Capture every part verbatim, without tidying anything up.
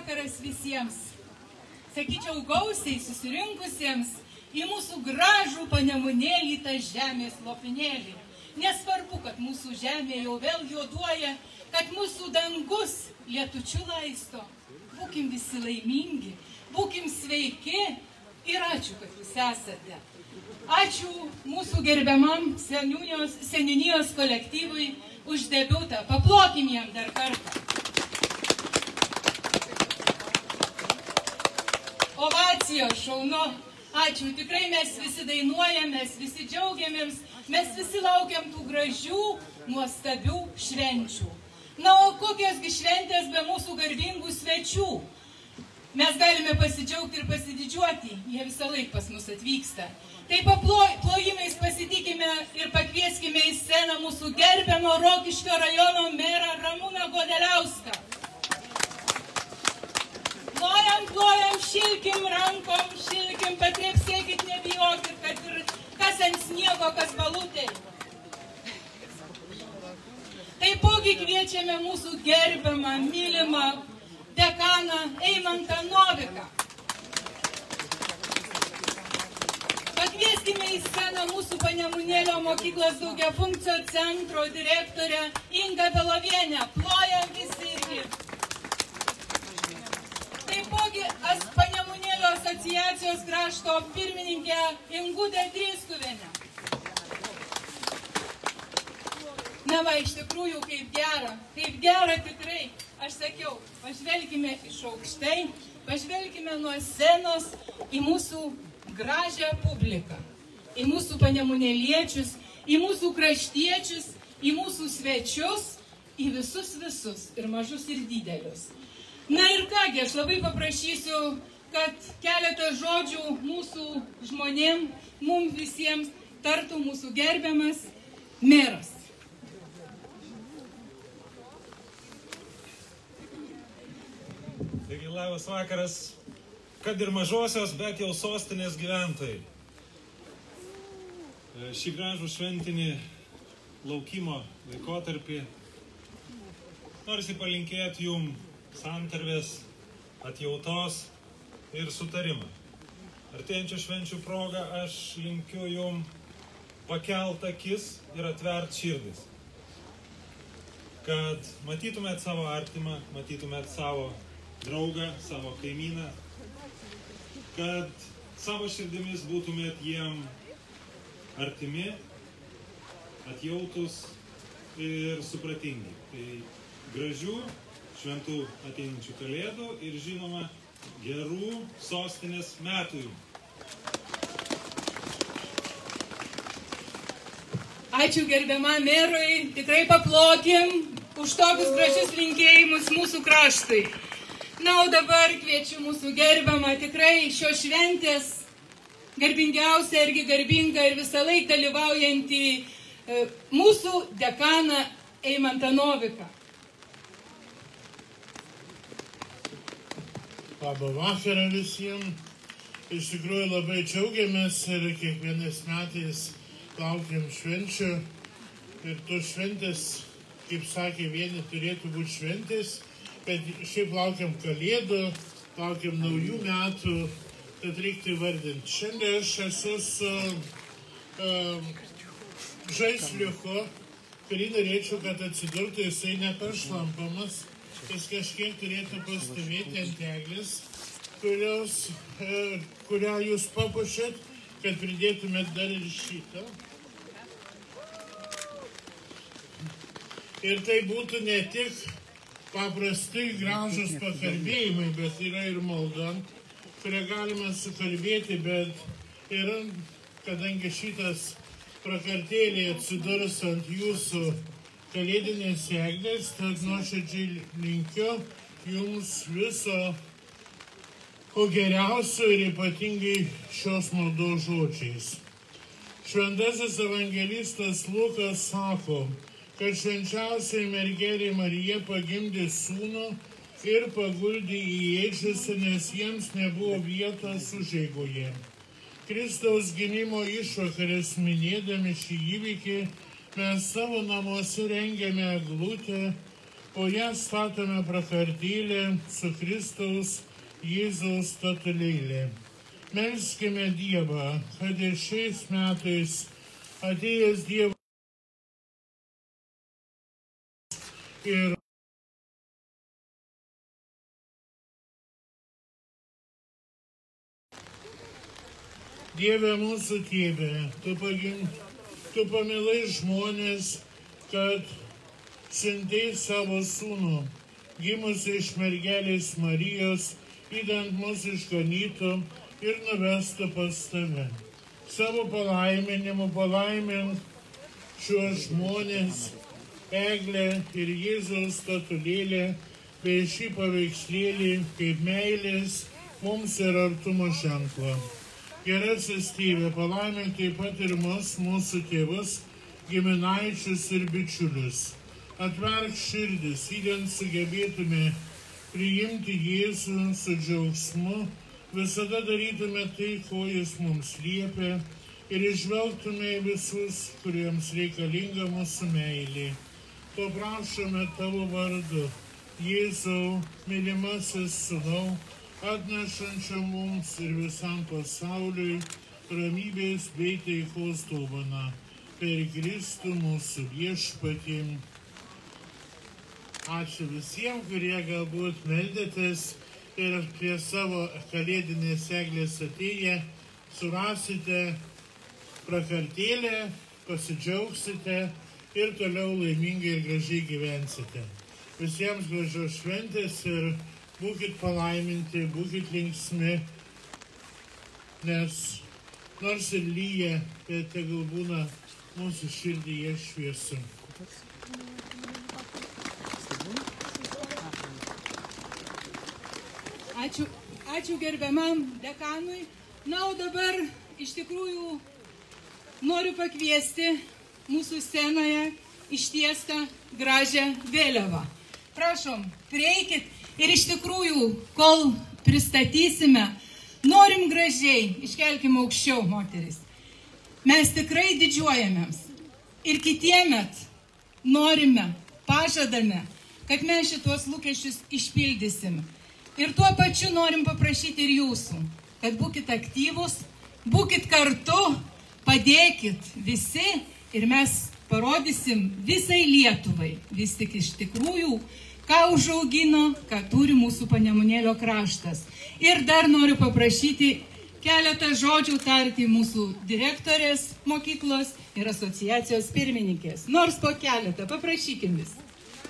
vakaras visiems. Sakyčiau, gausiai susirinkusiems į mūsų gražų panemunėlį tą žemės lopinėlį. Nesvarbu, kad mūsų žemė jau vėl juoduoja, kad mūsų dangus lietučiu laisto. Būkim visi laimingi, būkim sveiki ir ačiū, kad jūs esate. Ačiū mūsų gerbiamam seniūnijos, seniūnijos kolektyvui už debiutą. Paplokim jam dar kartą. Ovacijos, šaunu. Ačiū. Tikrai mes visi dainuojam, mes visi džiaugiamėms, mes visi laukiam tų gražių, nuostabių švenčių. Na, o kokiosgi šventės be mūsų garbingų svečių? Mes galime pasidžiaugti ir pasididžiuoti, jie visą laiką pas mus atvyksta. Tai paplojimais pasitikime ir pakvieskime į sceną mūsų gerbiamo Rokiškio rajono merą Ramūną Godeliauską. Plojam, plojam, šilkim rankom, šilkim, patrepsėkit, nebijokit, kad ir kas ant sniego, kas balutėj. Taipogi kviečiame mūsų gerbiamą, mylimą dekaną Eimantą Noviką. Pakvieskime į sceną mūsų Panemunėlio mokyklos daugiafunkcio centro direktorę Ingą Belovienę. Plojam visi irgi. Taipogi Panemunėlio asociacijos krašto pirmininkę Ingutę Dryskuvienę. Na va, iš tikrųjų, kaip gera, kaip gera tikrai. Aš sakiau, pažvelkime iš aukštai, pažvelkime nuo scenos į mūsų gražią publiką, į mūsų panemunėliečius, į mūsų kraštiečius, į mūsų svečius, į visus visus, ir mažus, ir didelius. Na ir kągi, aš labai paprašysiu, kad keletą žodžių mūsų žmonėm, mums visiems tartų mūsų gerbiamas meras. Taigi, labas vakaras, kad ir mažosios, bet jau sostinės gyventojai. Šį gražų šventinį laukimo laikotarpį norisi palinkėti jum santarvės, atjautos ir sutarimą. Artėjančių švenčių progą aš linkiu jum pakelt akis ir atvert širdis. Kad matytumėt savo artimą, matytumėt savo draugą, savo kaimyną, kad savo širdimis būtumėt jiem artimi, atjautus ir supratingi. Tai gražių, šventų ateinančių kalėdų ir žinoma gerų sostinės metų. Ačiū gerbiamam merui, tikrai paplokim už tokius gražius linkėjimus mūsų kraštui. Na, o dabar kviečiu mūsų gerbiamą tikrai šios šventės garbingiausią irgi garbingą ir visą laiką dalyvaujantį e, mūsų dekaną Eimantą Noviką. Labą vakarą visiems. Iš tikrųjų labai džiaugiamės ir kiekvienais metais laukiam švenčių. Ir tos šventės, kaip sakė, vieni turėtų būti šventės, bet šiaip laukiam kalėdų, laukiam naujų metų, tad reiktų įvardinti. Šiandien aš esu su um, žaisliuku, kurį norėčiau, kad atsidurtų, jisai neperšlampamas, jis kažkiek turėtų pastovėti ant eglės, kurios, uh, kurią jūs papuošėt, kad pridėtumėt dar ir šitą. Ir tai būtų ne tik paprastai gražus pakalbėjimai, bet yra ir malda, kurią galima sukalbėti, bet yra, kadangi šitas prakartėlė atsidurs ant jūsų kalėdinės eglės, tad nuoširdžiai linkiu jums viso ko geriausio ir ypatingai šios maldos žodžiais. Šventasis evangelistas Lukas sako, kad švenčiausioji mergelė Marija pagimdė sūnų ir paguldė į ėdžius, nes jiems nebuvo vietos užeigoje. Kristaus gimimo išvakarės minėdami šį įvykį, mes savo namuose rengiame eglutę, o ją statome prakartėlę su Kristaus Jėzaus statulėlė. Melskime Dievą, kad ir šiais metais atėjęs Dievas ir Dieve mūsų Tėve, tu, pagim, tu pamilai žmonės, kad siuntei savo sūnų, gimusi iš mergelės Marijos, idant mūsų išganytų ir nuvestų pas tave. Savo palaiminimu palaimink šiuos žmonės, Eglę ir Jėzaus statulėlę, bei šį paveikslėlį kaip meilės mums ir artumo ženklą. Gerasis Tėve, palaimink taip pat ir mus, mūsų tėvus, giminaičius ir bičiulius. Atverk širdis, idant sugebėtume priimti Jėzų su džiaugsmu, visada darytume tai, ko Jis mums liepia, ir išvelgtume visus, kuriems reikalinga mūsų meilė. To prašome tavo vardu, Jėzau, mylimasis sūnau, atnešančia mums ir visam pasauliui ramybės bei taikos dovaną per Kristų mūsų viešpatį. Ačiū visiems, kurie galbūt meldėtės ir prie savo kalėdinės eglės atėję surasite prakartėlę, pasidžiaugsite ir toliau laimingai ir gražiai gyvensite. Visiems gražios šventės ir būkit palaiminti, būkit linksmi, nes nors ir lyja, bet tegul būna mūsų širdyje šviesu. Ačiū, ačiū gerbiamam dekanui. Na, o dabar iš tikrųjų noriu pakviesti mūsų scenoje ištiestą gražią vėliavą. Prašom, prieikit. Ir iš tikrųjų, kol pristatysime, norim gražiai, iškelkime aukščiau, moteris. Mes tikrai didžiuojamėms ir kitiemet norime, pažadame, kad mes šitos lūkesčius išpildysim. Ir tuo pačiu norim paprašyti ir jūsų, kad būkit aktyvus, būkit kartu, padėkit visi ir mes parodysim visai Lietuvai, vis tik iš tikrųjų, ką užaugino, ką turi mūsų Panemunėlio kraštas. Ir dar noriu paprašyti keletą žodžių tarti mūsų direktorės mokyklos ir asociacijos pirmininkės. Nors po keletą, paprašykim vis.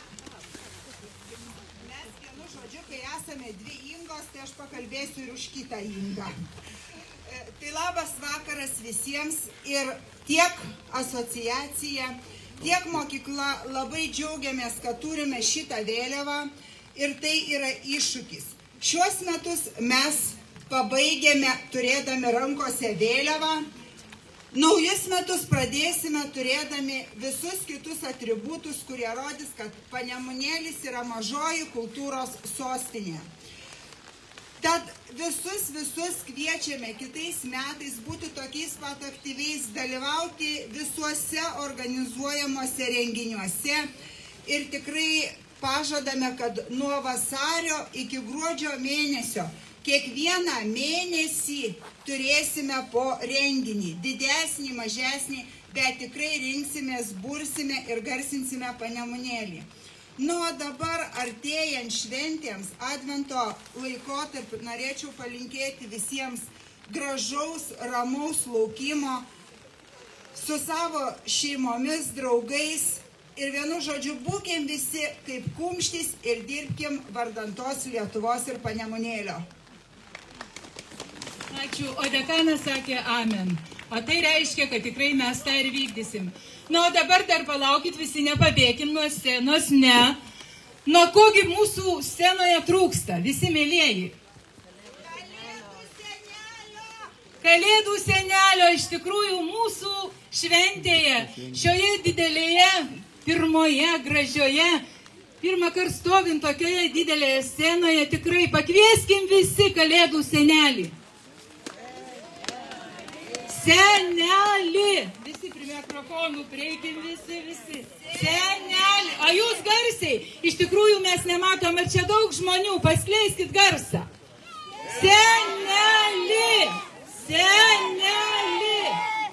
Mes vienu žodžiu, kai esame dvi Ingos, tai aš pakalbėsiu ir už kitą Ingą. Tai labas vakaras visiems ir tiek asociacija, tiek mokykla labai džiaugiamės, kad turime šitą vėliavą ir tai yra iššūkis. Šiuos metus mes pabaigėme turėdami rankose vėliavą, naujus metus pradėsime turėdami visus kitus atributus, kurie rodys, kad Panemunėlis yra mažoji kultūros sostinė. Tad visus, visus kviečiame kitais metais būti tokiais pat aktyviais, dalyvauti visuose organizuojamuose renginiuose ir tikrai pažadame, kad nuo vasario iki gruodžio mėnesio kiekvieną mėnesį turėsime po renginį, didesnį, mažesnį, bet tikrai rinksimės, bursime ir garsinsime Panemunėlį. Nu, o dabar artėjant šventėms, advento laikotarpiu, norėčiau palinkėti visiems gražaus, ramaus laukimo su savo šeimomis, draugais ir vienu žodžiu būkim visi kaip kumštis ir dirbkim vardan tos Lietuvos ir Panemunėlio. Ačiū, o dekanas sakė amen. O tai reiškia, kad tikrai mes tą ir vykdysim. Na, o dabar dar palaukit, visi nepabėkim nuo scenos, ne. Nuo kogi mūsų scenoje trūksta, visi mėlieji? Kalėdų senelio! Kalėdų senelio, iš tikrųjų mūsų šventėje, šioje didelėje, pirmoje, gražioje, pirmą kartą stovint tokioje didelėje scenoje, tikrai pakvieskim visi Kalėdų senelį. Seneli. Visi prie mikrofonų, prieikim visi, visi. Seneli. A jūs garsiai? Iš tikrųjų mes nematom, ar čia daug žmonių. Paskleiskit garsą. Seneli. Seneli.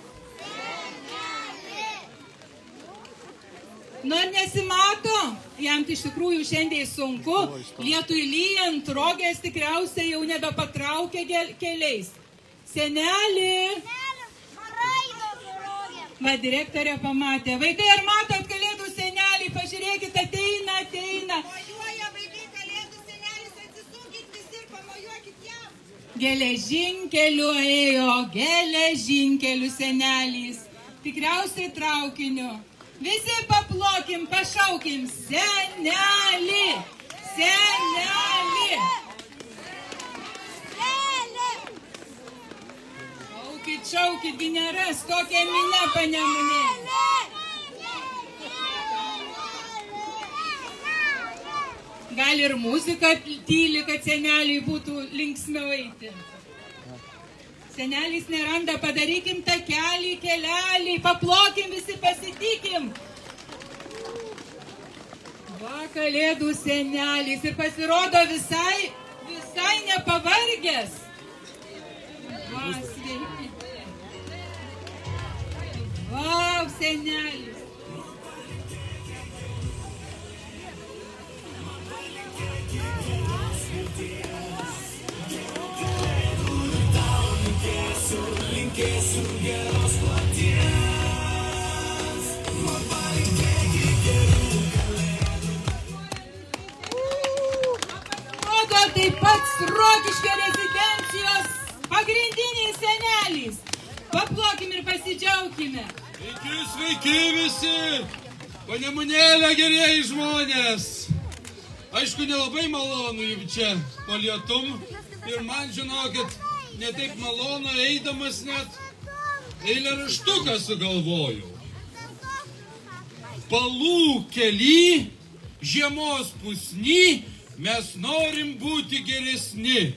Nu, nesimato, jam iš tikrųjų šiandien sunku, lietui lyjant, rogės tikriausiai jau nebepatraukia keliais. Seneli. Va, direktorė pamatė. Vaikai, ar matot kalėdų senelį? Pažiūrėkit, ateina, ateina. Mojuoja vaikai kalėdų senelis, atsisukit visi ir pamojuokit jam. Geležinkeliu ėjo, geležinkeliu senelis. Tikriausiai traukiniu. Visi paplokim, pašaukim. Seneli. Seneli. Šaukit, šaukit, gi neras tokia minė panemunė. Gal ir muzika tyli, kad seneliui būtų linksmiau eiti. Senelis neranda, padarykim takelį, kelelį, paplokim, visi pasitikim. Va, kalėdų senelis ir pasirodo visai, visai nepavargęs. Va, sveiki. Vau, senelis. Linkėsiu geros kloties. Man palinkėki gerų kalėdų. Atrodo, tai pats Rokiškio rezidencijos pagrindinis senelis. Paplokim ir pasidžiaukime. Sveiki, sveiki visi. Panemunėlė, gerieji žmonės. Aišku, nelabai malonu jau čia po lietum. Ir man, žinokit, ne taip malonu eidamas net eilėraštuką sugalvojau. Palų kely, žiemos pusny, mes norim būti geresni.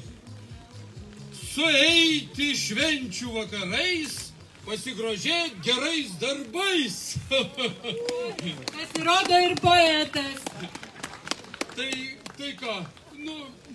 Sueiti švenčių vakarais, pasigrožėti gerais darbais. Pasirodo ir poetas. Tai, tai ką, nu,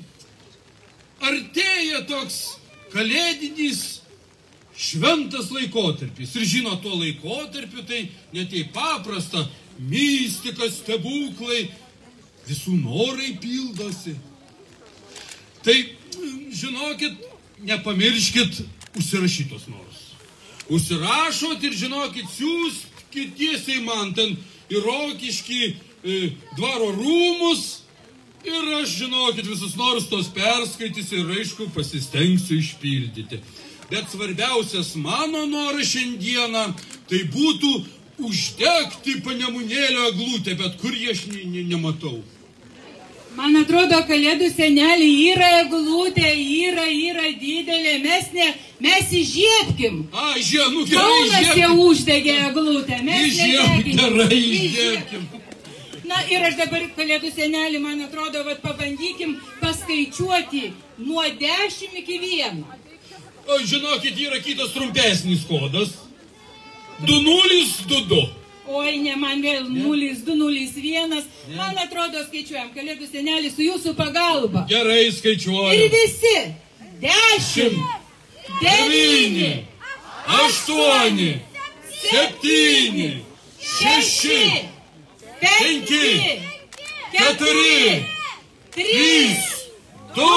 artėja toks kalėdinis šventas laikotarpis. Ir žino, tuo laikotarpiu tai netai paprasta, mistika, stebuklai, visų norai pildosi. Tai, žinokit, nepamirškit užsirašytos norus. Užsirašot ir, žinokit, siųskit tiesiai man ten į Rokiškį e, dvaro rūmus. Ir aš, žinokit, visus norus tos perskaitysiu ir, aišku, pasistengsiu išpildyti. Bet svarbiausias mano noras šiandieną, tai būtų uždegti Panemunėlio eglutę, bet kur jie aš ne, ne, nematau. Man atrodo, kalėdų senelį yra eglutė, yra, yra didelė, mes ne, mes įžiebkim. A, žie, nu gerai, Kaunas jau uždegė eglutę, mes įžiebkim. Gerai, įžiebkim. Na ir aš dabar kalėdų senelį, man atrodo, vat pabandykim paskaičiuoti nuo dešimt iki vieno. O, žinokit, yra kitas trumpesnis kodas. du nulis du du. Oi, ne, man vėl nulis du nulis vienas. Man atrodo, skaičiuojam kalėdų senelį su jūsų pagalba. Gerai, skaičiuojam. Ir visi. Dešimt. Devyni. Aštuoni. Septyni. Šeši. Penki. Keturi. Trys. Du.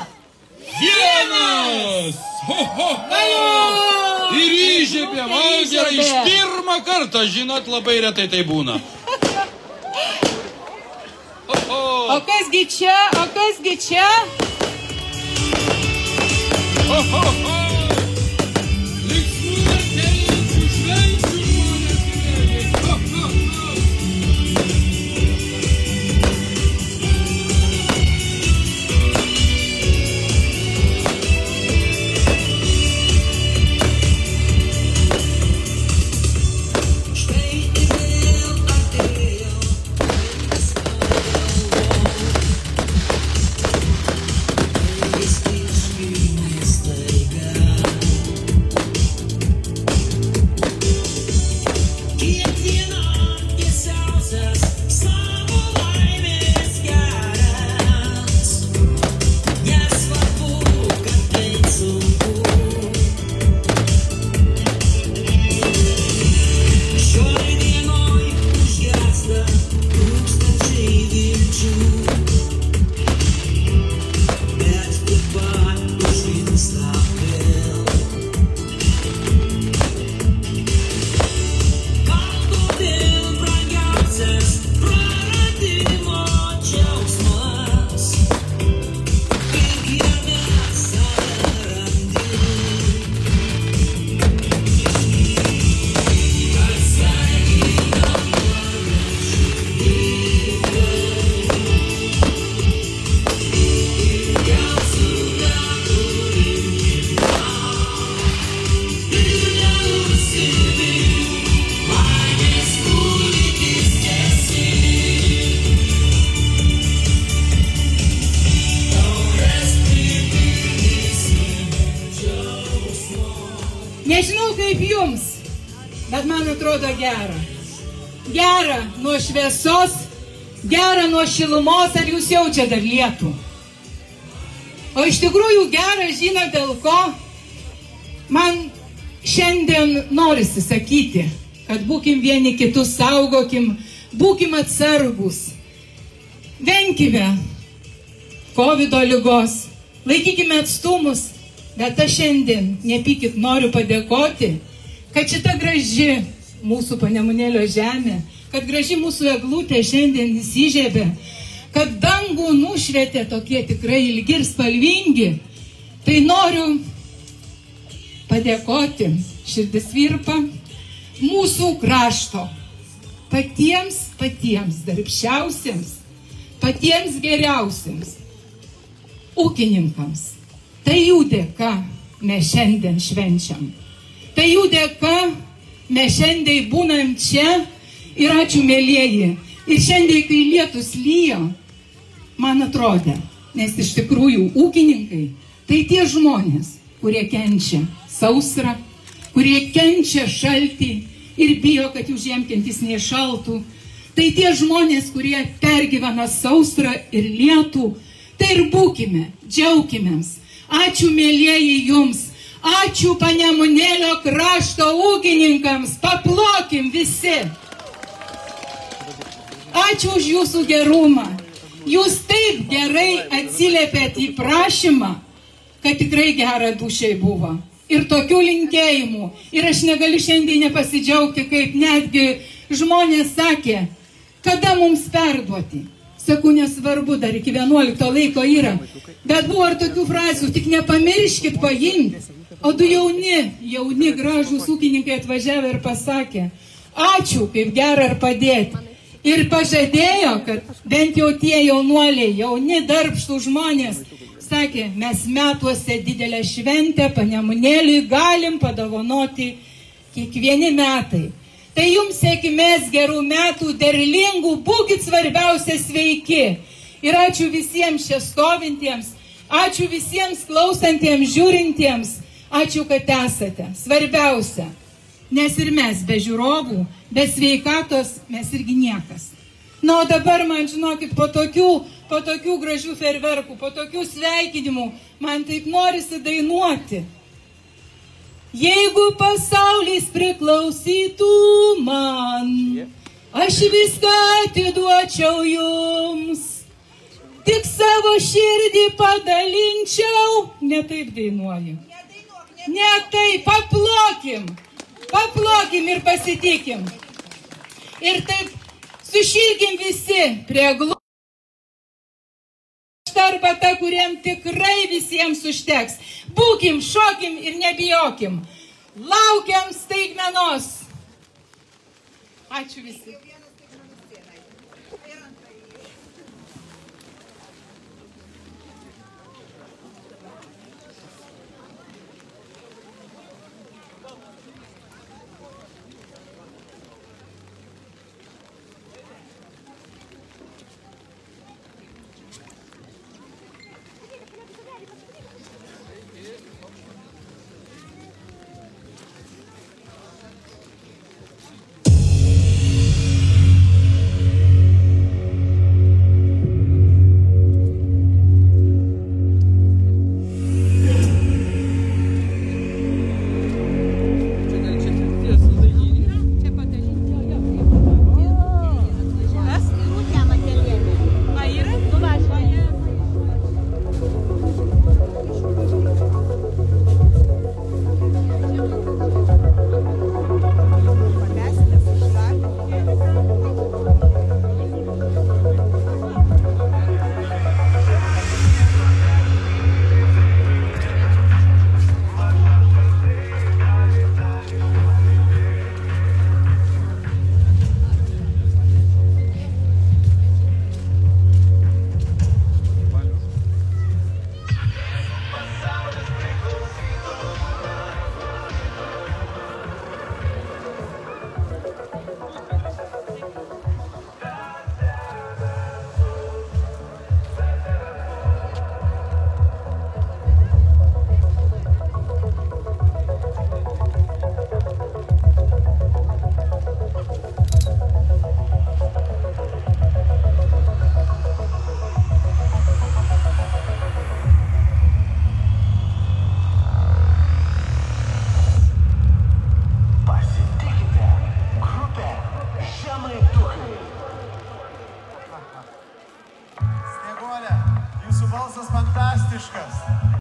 Vienas. Ho, ho, ho. Ir įžiebėm, o gerai, iš pirmą kartą, žinot, labai retai tai būna. O, o. O kasgi čia, o kasgi čia? Ho, ho, ho. Linksmų artėjančių švenčių žmonės gyveni. Ho, ho, ho. Staiga jums, bet man atrodo gera. Gera nuo šviesos, gera nuo šilumos, ar jūs jaučia dar lietų. O iš tikrųjų gera, žino dėl ko, man šiandien norisi sakyti, kad būkim vieni kitus saugokim, būkim atsargus, venkime kovido ligos, laikykime atstumus, bet aš šiandien, nepykit, noriu padėkoti, kad šita graži mūsų Panemunėlio žemė, kad graži mūsų eglutė šiandien įsižiebė, kad dangų nušvietė tokie tikrai ilgi ir spalvingi, tai noriu padėkoti, širdis virpa, mūsų krašto patiems, patiems darbščiausiems, patiems geriausiems ūkininkams. Tai jų dėka mes šiandien švenčiam. Tai jų dėka mes šiandien būnam čia ir ačiū mėlieji. Ir šiandien, kai lietus lyjo, man atrodė, nes iš tikrųjų ūkininkai, tai tie žmonės, kurie kenčia sausrą, kurie kenčia šaltį ir bijo, kad jų žiemkentis neišaltų. Tai tie žmonės, kurie pergyvena sausrą ir lietų, tai ir būkime, džiaukimėms. Ačiū mėlieji jums, ačiū Panemunėlio krašto ūkininkams, paplokim visi. Ačiū už jūsų gerumą. Jūs taip gerai atsiliepėt į prašymą, kad tikrai gera dušiai buvo. Ir tokių linkėjimų. Ir aš negaliu šiandien nepasidžiaugti, kaip netgi žmonės sakė, kada mums perduoti. Sakau, nesvarbu, dar iki vienuolikto laiko yra. Bet buvo ir tokių frazių, tik nepamirškit paimti. O du jauni, jauni gražūs ūkininkai atvažiavę ir pasakė, ačiū, kaip gera ir padėti. Ir pažadėjo, kad bent jau tie jaunuoliai, jauni darbštų žmonės, sakė, mes metuose didelę šventę Panemunėliui galim padovanoti kiekvieni metai. Tai jums sėkmės, gerų metų, derlingų, būkit svarbiausia sveiki. Ir ačiū visiems čia stovintiems, ačiū visiems klausantiems, žiūrintiems, ačiū, kad esate. Svarbiausia, nes ir mes be žiūrovų, be sveikatos, mes irgi niekas. Na, o dabar man, žinokit, po tokių, po tokių gražių ferverkų, po tokių sveikinimų, man taip norisi dainuoti. Jeigu pasaulis priklausytų man, aš viską atiduočiau jums, tik savo širdį padalinčiau. Ne taip dainuoju. Ne taip, paplokim, paplokim ir pasitikim. Ir taip sušilkim visi prie glūdų. Arbata, kuriem tikrai visiems užteks. Būkim, šokim ir nebijokim. Laukiam staigmenos. Ačiū visi.